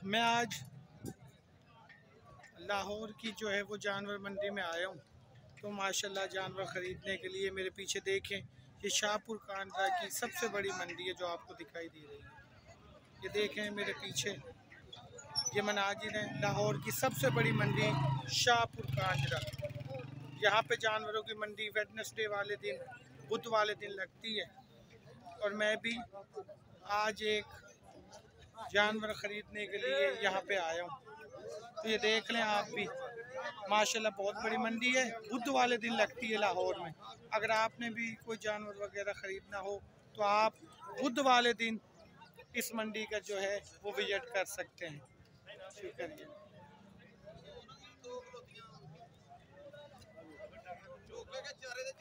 मैं आज लाहौर की जो है वो जानवर मंडी में आया हूँ। तो माशाल्लाह जानवर ख़रीदने के लिए मेरे पीछे देखें, ये शाहपुर कांडरा की सबसे बड़ी मंडी है जो आपको दिखाई दे रही है। ये देखें मेरे पीछे, ये मनाजिर है लाहौर की सबसे बड़ी मंडी शाहपुर कांडरा। यहाँ पे जानवरों की मंडी वेडनेसडे वाले दिन, बुध वाले दिन लगती है। और मैं भी आज एक जानवर ख़रीदने के लिए यहाँ पे आया हूँ। तो ये देख लें आप भी, माशाल्लाह बहुत बड़ी मंडी है, बुध वाले दिन लगती है लाहौर में। अगर आपने भी कोई जानवर वगैरह ख़रीदना हो तो आप बुध वाले दिन इस मंडी का जो है वो विजिट कर सकते हैं। शुक्रिया।